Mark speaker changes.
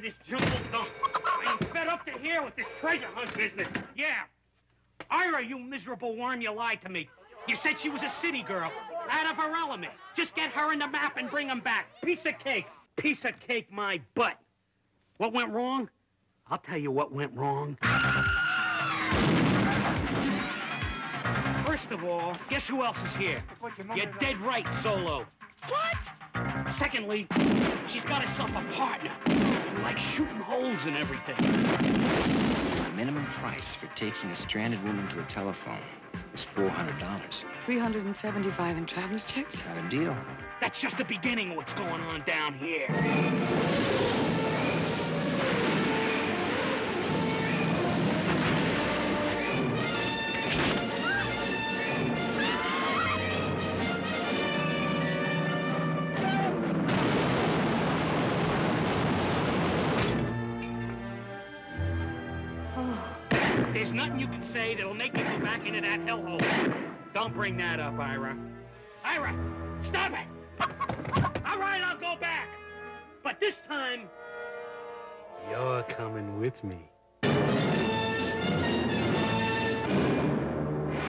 Speaker 1: this jungle dump. I am fed up to here with this treasure hunt business. Yeah. Ira, you miserable worm, you lied to me. You said she was a city girl, out of her element. Just get her in the map and bring them back. Piece of cake. Piece of cake, my butt. What went wrong? I'll tell you what went wrong. First of all, guess who else is here? You're dead right, Solo. What? Secondly, she's got herself a partner who likes shooting holes and everything.
Speaker 2: The minimum price for taking a stranded woman to a telephone is $400.
Speaker 3: $375 in traveler's checks?
Speaker 2: Got a deal.
Speaker 1: That's just the beginning of what's going on down here. There's nothing you can say that'll make me go back into that hellhole. Don't bring that up, Ira. Ira, stop it! All right, I'll go back. But this time, you're coming with me.